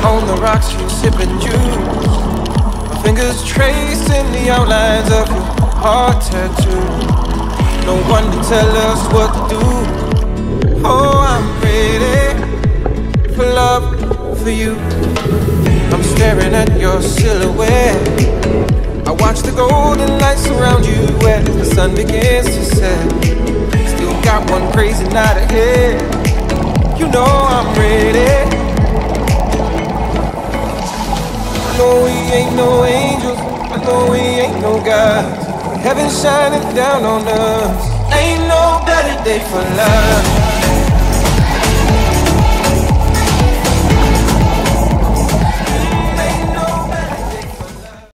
On the rocks, you sipping juice. My fingers tracing the outlines of your heart tattoo. No one to tell us what to do. Oh, I'm ready for love, for you. I'm staring at your silhouette. I watch the golden lights surround you as the sun begins to set. Still got one crazy night ahead. You know I'm ready. I know we ain't no angels, I know we ain't no gods. Heaven shining down on us. Ain't no better day for love.